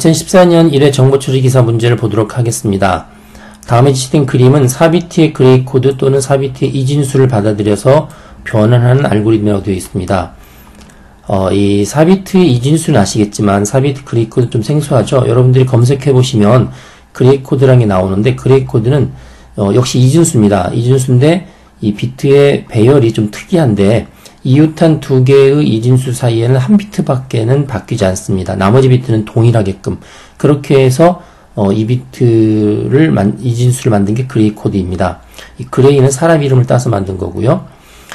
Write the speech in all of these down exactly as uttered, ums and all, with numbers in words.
이천십사 년 일 회 정보 처리 기사 문제를 보도록 하겠습니다. 다음에 지시된 그림은 사 비트의 그레이 코드 또는 사 비트의 이진수를 받아들여서 변환하는 알고리즘이라고 되어 있습니다. 어, 이 사 비트의 이진수는 아시겠지만 사 비트 그레이 코드 좀 생소하죠? 여러분들이 검색해 보시면 그레이 코드라는 게 나오는데, 그레이 코드는 어, 역시 이진수입니다. 이진수인데 이 비트의 배열이 좀 특이한데, 이웃한 두 개의 이진수 사이에는 한 비트밖에는 바뀌지 않습니다. 나머지 비트는 동일하게끔. 그렇게 해서 어, 이 비트를 만, 이진수를 만든 게 그레이 코드입니다. 이 그레이는 사람 이름을 따서 만든 거고요.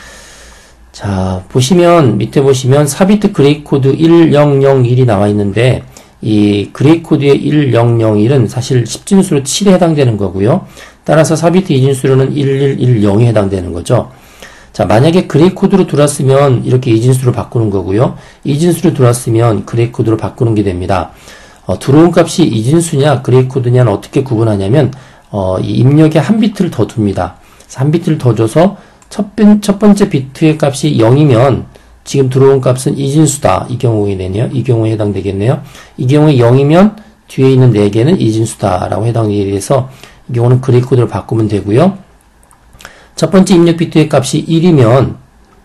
자, 보시면 밑에 보시면 사 비트 그레이 코드 천일이 나와 있는데, 이 그레이 코드의 천일은 사실 십 진수로 칠에 해당되는 거고요. 따라서 사 비트 이진수로는 일일일영에 해당되는 거죠. 자, 만약에 그레이 코드로 들어왔으면 이렇게 이진수로 바꾸는 거고요. 이진수로 들어왔으면 그레이 코드로 바꾸는 게 됩니다. 어, 들어온 값이 이진수냐 그레이 코드냐는 어떻게 구분하냐면 어, 이 입력에 한 비트를 더 둡니다. 한 비트를 더 줘서 첫, 번, 첫 번째 비트의 값이 영이면 지금 들어온 값은 이진수다. 이 경우에네요. 이 경우에 해당되겠네요. 이 경우에 영이면 뒤에 있는 네 개는 이진수다 라고 해당되게 돼서 이 경우는 그레이 코드로 바꾸면 되고요. 첫 번째 입력 비트의 값이 일이면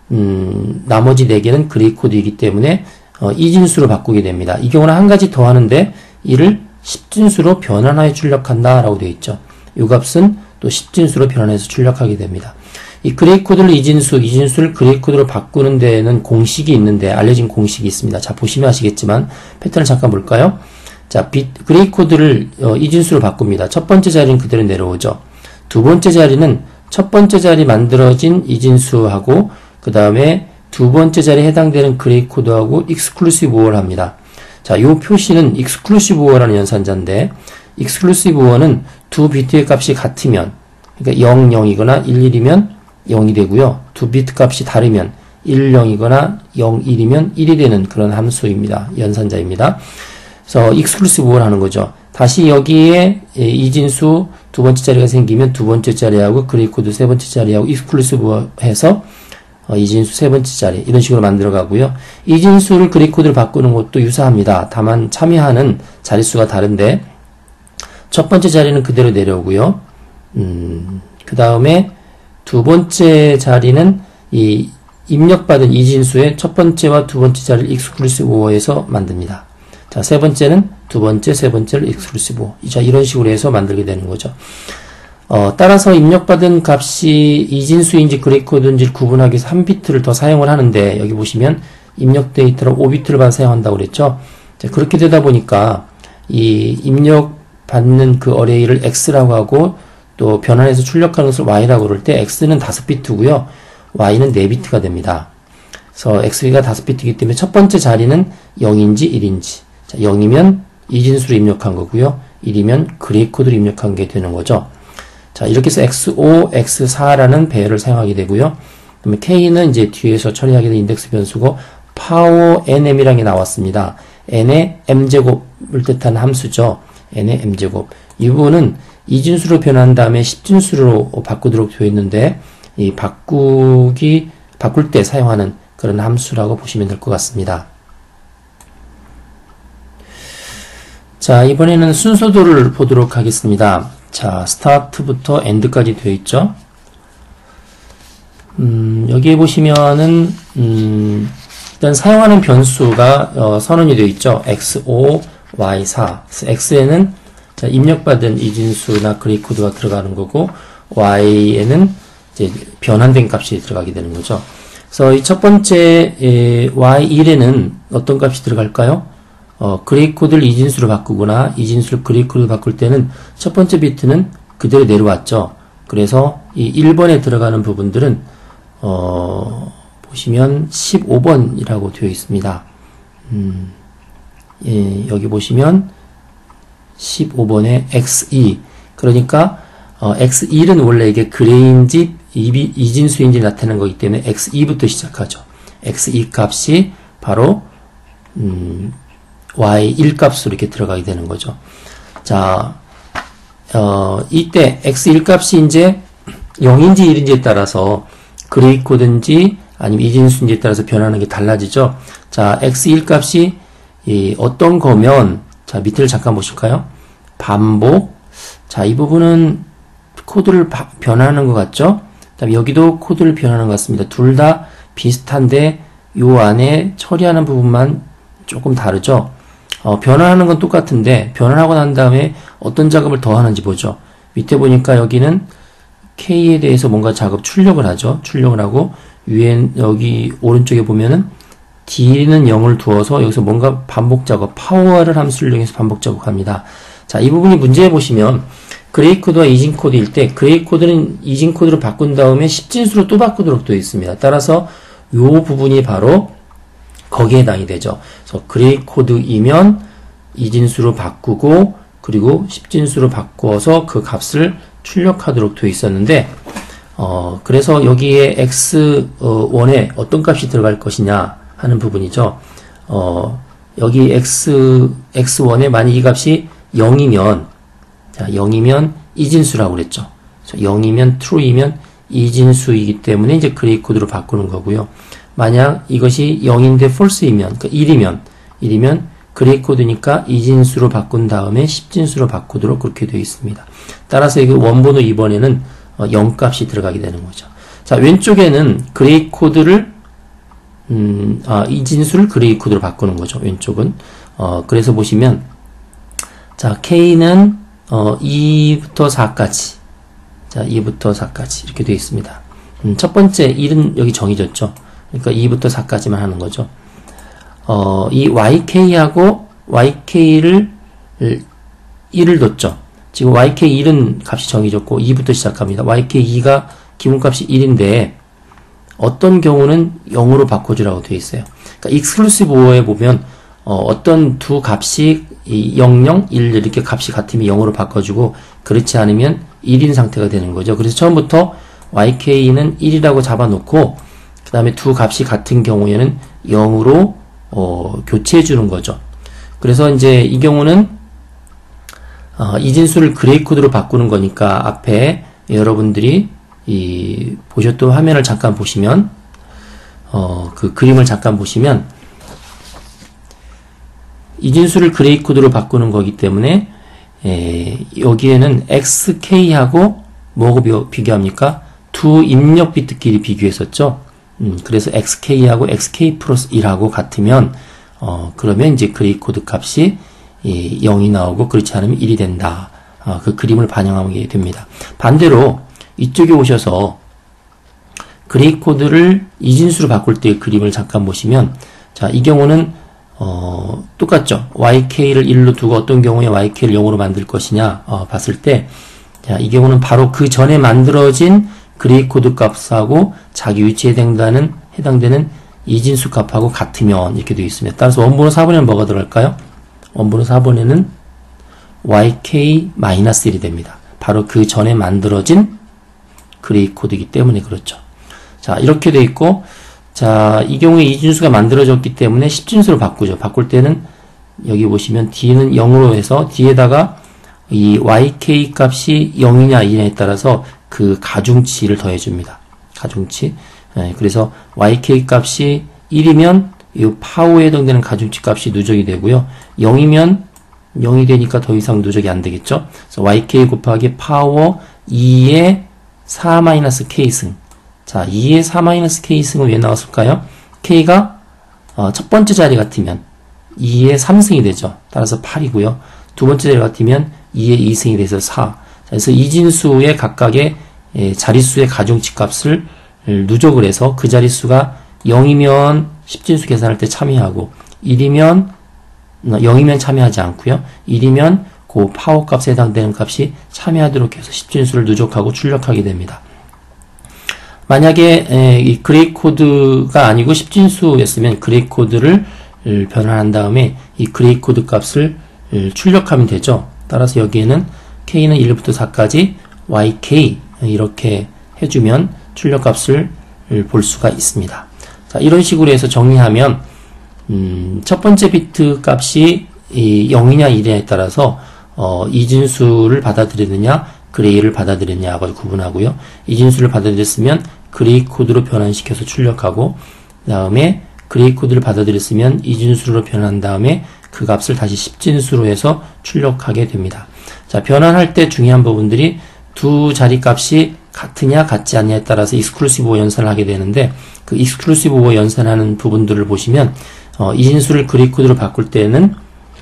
음, 나머지 네 개는 그레이 코드이기 때문에 어, 이진수로 바꾸게 됩니다. 이 경우는 한 가지 더 하는데 이를 십 진수로 변환하여 출력한다 라고 되어 있죠. 이 값은 또 십 진수로 변환해서 출력하게 됩니다. 이 그레이 코드를 이진수, 이진수를 그레이 코드로 바꾸는 데에는 공식이 있는데, 알려진 공식이 있습니다. 자, 보시면 아시겠지만 패턴을 잠깐 볼까요? 자, 비, 그레이 코드를 어, 이진수로 바꿉니다. 첫 번째 자리는 그대로 내려오죠. 두 번째 자리는 첫 번째 자리 만들어진 이진수하고 그 다음에 두 번째 자리에 해당되는 그레이 코드하고 익스클루시브 오어를 합니다. 자, 요 표시는 익스클루시브 오어라는 연산자인데, 익스클루시브 오어는 두 비트의 값이 같으면, 그러니까 영, 영이거나 일, 일이면 영이 되고요. 두 비트 값이 다르면 일, 영이거나 영, 일이면 일이 되는 그런 함수입니다. 연산자입니다. 그래서 익스클루시브 오어를 하는 거죠. 다시 여기에 이진수 두 번째 자리가 생기면 두 번째 자리하고 그레이 코드 세 번째 자리하고 익스클루시브 오어 해서 어, 이진수 세 번째 자리 이런 식으로 만들어 가고요. 이진수를 그레이 코드를 바꾸는 것도 유사합니다. 다만 참여하는 자릿수가 다른데 첫 번째 자리는 그대로 내려오고요. 음, 그 다음에 두 번째 자리는 이 입력받은 이진수의 첫 번째와 두 번째 자리를 익스클루시브 오어에서 만듭니다. 자, 세 번째는 두 번째, 세 번째를 익스클루시브 오어. 자, 이런 식으로 해서 만들게 되는 거죠. 어, 따라서 입력받은 값이 이진수인지 그레이 코드인지를 구분하기 위해서 한 비트를 더 사용을 하는데, 여기 보시면 입력 데이터로 오 비트를 사용한다고 그랬죠. 자, 그렇게 되다 보니까 이 입력받는 그 어레이를 X라고 하고 또 변환해서 출력하는 것을 Y라고 그럴 때 X는 다섯 비트고요. Y는 네 비트가 됩니다. 그래서 X가 다섯 비트이기 때문에 첫 번째 자리는 영인지 일인지. 자, 영이면 이진수로 입력한 거고요. 일이면 그레이 코드로 입력한 게 되는 거죠. 자, 이렇게 해서 엑스 오, 엑스 사라는 배열을 사용하게 되고요. 그러면 K는 이제 뒤에서 처리하게 된 인덱스 변수고, 파워 엔엠이라는 게 나왔습니다. n의 m제곱을 뜻하는 함수죠. n의 m제곱. 이 부분은 이진수로 변한 다음에 십 진수로 바꾸도록 되어 있는데, 이 바꾸기, 바꿀 때 사용하는 그런 함수라고 보시면 될 것 같습니다. 자, 이번에는 순서도를 보도록 하겠습니다. 자, 스타트부터 엔드까지 되어 있죠. 음, 여기에 보시면은, 음, 일단 사용하는 변수가, 어, 선언이 되어 있죠. 엑스 오, 와이 사. X에는 자, 입력받은 이진수나 그레이 코드가 들어가는 거고, Y에는 이제 변환된 값이 들어가게 되는 거죠. 그래서 이 첫 번째, 에, 와이 일에는 어떤 값이 들어갈까요? 어, 그레이 코드를 이진수로 바꾸거나 이진수를 그레이 코드로 바꿀 때는 첫 번째 비트는 그대로 내려왔죠. 그래서 이 일 번에 들어가는 부분들은 어, 보시면 십오 번이라고 되어 있습니다. 음, 예, 여기 보시면 십오 번에 엑스 이. 그러니까 어, 엑스 일은 원래 이게 그레이인지 이진수인지 나타내는 거기 때문에 엑스 이부터 시작하죠. 엑스 이 값이 바로 음, 와이 일 값으로 이렇게 들어가게 되는 거죠. 자, 어, 이때 엑스 일 값이 이제 영인지 일인지에 따라서 그레이 코드인지 아니면 이진수인지에 따라서 변하는 게 달라지죠. 자, 엑스 일 값이 이 어떤 거면 자, 밑을 잠깐 보실까요? 반복. 자, 이 부분은 코드를 바, 변하는 것 같죠? 그다음에 여기도 코드를 변하는 것 같습니다. 둘 다 비슷한데 요 안에 처리하는 부분만 조금 다르죠? 어, 변화하는 건 똑같은데 변화하고 난 다음에 어떤 작업을 더 하는지 보죠. 밑에 보니까 여기는 K에 대해서 뭔가 작업 출력을 하죠. 출력을 하고 위에 여기 오른쪽에 보면은 D는 영을 두어서 여기서 뭔가 반복 작업, 파워를 함수를 이용해서 반복 작업합니다. 자, 이 부분이 문제에 보시면 그레이 코드와 이진 코드일 때 그레이 코드는 이진 코드로 바꾼 다음에 십진수로 또 바꾸도록 되어 있습니다. 따라서 이 부분이 바로 거기에 해당이 되죠. 그래서 그레이 코드이면 이진수로 바꾸고 그리고 십진수로 바꾸어서 그 값을 출력하도록 되어 있었는데 어, 그래서 여기에 엑스 원에 어떤 값이 들어갈 것이냐 하는 부분이죠. 어, 여기 x, 엑스원에 만약 이 값이 영이면, 자, 영이면 이진수라고 그랬죠. 영이면 true이면 이진수이기 때문에 이제 그레이 코드로 바꾸는 거고요. 만약 이것이 영인데 false이면, 그러니까 일이면, 일이면 그레이 코드니까 이진수로 바꾼 다음에 십진수로 바꾸도록 그렇게 되어 있습니다. 따라서 이거 원번호 이 번에는 영 값이 들어가게 되는 거죠. 자, 왼쪽에는 그레이 코드를 음, 아, 이진수를 그레이 코드로 바꾸는 거죠. 왼쪽은. 어, 그래서 보시면, 자, K는, 어, 이부터 사까지. 자, 이부터 사까지. 이렇게 되어 있습니다. 음, 첫 번째, 일은 여기 정해졌죠. 그러니까 이부터 사까지만 하는 거죠. 어, 이 와이케이하고 와이케이를 일을 뒀죠. 지금 와이케이 일은 값이 정해졌고, 이부터 시작합니다. 와이케이 이가 기본값이 일인데, 어떤 경우는 영으로 바꿔주라고 되어 있어요. 그러니까 익스클루시브 오어에 보면 어, 어떤 두 값이 이 영, 영, 일 이렇게 값이 같으면 영으로 바꿔주고 그렇지 않으면 일인 상태가 되는 거죠. 그래서 처음부터 와이케이는 일이라고 잡아놓고 그 다음에 두 값이 같은 경우에는 영으로 어, 교체해 주는 거죠. 그래서 이제 이 경우는 어, 이진수를 그레이 코드로 바꾸는 거니까 앞에 여러분들이 이 보셨던 화면을 잠깐 보시면 어, 그 그림을 잠깐 보시면 이진수를 그레이 코드로 바꾸는 거기 때문에 에, 여기에는 엑스케이하고 뭐하고 비교합니까? 두 입력 비트끼리 비교했었죠. 음, 그래서 엑스케이하고 엑스케이 플러스 일하고 같으면 어, 그러면 이제 그레이 코드 값이 이, 영이 나오고 그렇지 않으면 일이 된다. 어, 그 그림을 반영하게 됩니다. 반대로 이쪽에 오셔서 그레이 코드를 이진수로 바꿀 때의 그림을 잠깐 보시면 자, 이 경우는 어, 똑같죠. 와이케이를 일로 두고 어떤 경우에 와이케이를 영으로 만들 것이냐 어, 봤을 때 자, 이 경우는 바로 그 전에 만들어진 그레이 코드 값하고 자기 위치에 해당되는, 해당되는 이진수 값하고 같으면 이렇게 되어 있습니다. 따라서 원본호 사 번에는 뭐가 들어갈까요? 원본호 사 번에는 와이케이 마이너스 일이 됩니다. 바로 그 전에 만들어진 그레이 코드이기 때문에 그렇죠. 자, 이렇게 돼 있고, 자, 이 경우에 이진수가 만들어졌기 때문에 십진수로 바꾸죠. 바꿀 때는 여기 보시면 D는 영으로 해서 D에다가 이 와이케이 값이 영이냐 이냐에 따라서 그 가중치를 더해줍니다. 가중치. 네, 그래서 와이케이 값이 일이면 이 파워에 해당되는 가중치 값이 누적이 되고요. 영이면 영이 되니까 더 이상 누적이 안 되겠죠. 그래서 와이케이 곱하기 파워 이의 사 마이너스 K승. 자, 이의 사 마이너스 K승은 왜 나왔을까요? K가 어, 첫 번째 자리 같으면 이의 삼승이 되죠. 따라서 팔이고요. 두 번째 자리 같으면 이의 이승이 돼서 사. 자, 그래서 이진수의 각각의 에, 자릿수의 가중치 값을 누적을 해서 그 자릿수가 영이면 십진수 계산할 때 참여하고 일이면 영이면 참여하지 않고요. 일이면 그 파워 값에 해당되는 값이 참여하도록 해서 십진수를 누적하고 출력하게 됩니다. 만약에 에, 이 그레이 코드가 아니고 십진수였으면 그레이 코드를 변환한 다음에 이 그레이 코드 값을 출력하면 되죠. 따라서 여기에는 K는 일부터 사까지 와이케이 이렇게 해주면 출력 값을 볼 수가 있습니다. 자, 이런 식으로 해서 정리하면 음, 첫 번째 비트 값이 이 영이냐 일이냐에 따라서 어, 이진수를 받아들이느냐 그레이를 받아들이느냐하고 구분하고요. 이진수를 받아들였으면 그레이 코드로 변환시켜서 출력하고 그 다음에 그레이 코드를 받아들였으면 이진수로 변환한 다음에 그 값을 다시 십진수로 해서 출력하게 됩니다. 자, 변환할 때 중요한 부분들이 두 자리 값이 같으냐 같지 않냐에 따라서 익스클루시브 오어 연산을 하게 되는데, 그 익스클루시브 오어 연산하는 부분들을 보시면 어, 이진수를 그레이 코드로 바꿀 때는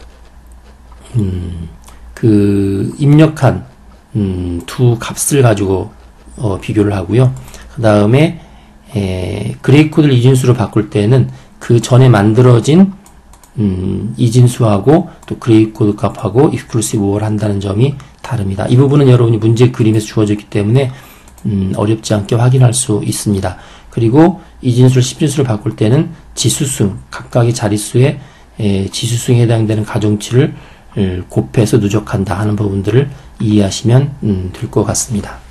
음, 그 입력한 음, 두 값을 가지고 어, 비교를 하고요. 그 다음에 그레이 코드를 이진수로 바꿀 때는 그 전에 만들어진 음, 이진수하고 또 그레이 코드 값하고 익스클루시브 오어를 한다는 점이 다릅니다. 이 부분은 여러분이 문제 그림에서 주어졌기 때문에 음, 어렵지 않게 확인할 수 있습니다. 그리고 이진수를 십진수로 바꿀 때는 지수수, 각각의 자릿수의 에, 지수수에 해당되는 가중치를 곱해서 누적한다 하는 부분들을 이해하시면 음, 될 것 같습니다.